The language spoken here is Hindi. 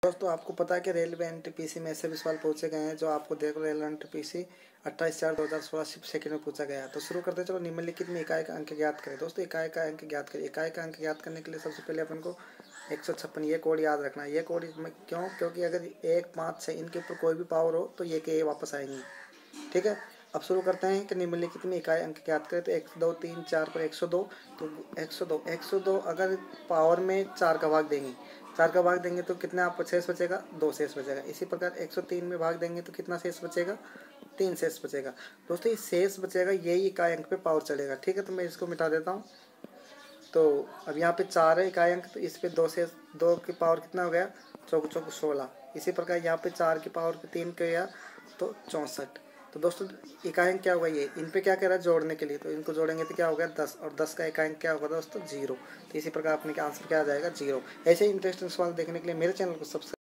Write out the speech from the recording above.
दोस्तों आपको पता है कि रेलवे एनटीपीसी में ऐसे भी सवाल पूछे गए हैं जो आपको देखो रेलवे एनटीपीसी 28/4/2016 सेकंड में पूछा गया है। तो शुरू करते हैं। चलो निम्नलिखित में इकाई का अंक ज्ञात करें। दोस्तों इकाई का अंक ज्ञात करें। इकाई का अंक ज्ञात करने के लिए सबसे पहले अपन को 156 ये कोड याद रखना है। ये कोड इसमें क्यों? क्योंकि अगर 1, 5, 6 इनके ऊपर कोई भी पावर हो तो ये के वापस आएंगी। ठीक है, अब शुरू करते हैं कि निम्नलिखित में इकाई अंक ज्ञात करें। तो 1, 2, 3, 4 पर 102। तो 102 अगर पावर में 4 का भाग देंगे, 4 का भाग देंगे तो कितना आपको शेष बचेगा? 2 शेष बचेगा। इसी प्रकार 103 में भाग देंगे तो कितना शेष बचेगा? 3 शेष बचेगा। दोस्तों ये शेष बचेगा, यही इकाई अंक पे पावर चलेगा। ठीक है, तो मैं इसको मिटा देता हूँ। तो अब यहाँ पे 4 है इकाई अंक, तो इस पे 2 शेष, 2 की पावर कितना हो गया? 4 4 16। इसी प्रकार यहाँ पे 4 की पावर 3 गया तो 64। तो दोस्तों इकाई अंक क्या होगा? ये इन पे क्या कह रहा है? जोड़ने के लिए। तो इनको जोड़ेंगे तो क्या हो गया? 10, और 10 का इकाई अंक क्या होगा दोस्तों? 0। तो इसी प्रकार अपने का आंसर क्या आ जाएगा? 0। ऐसे इंटरेस्टिंग सवाल देखने के लिए मेरे चैनल को सब्सक्राइब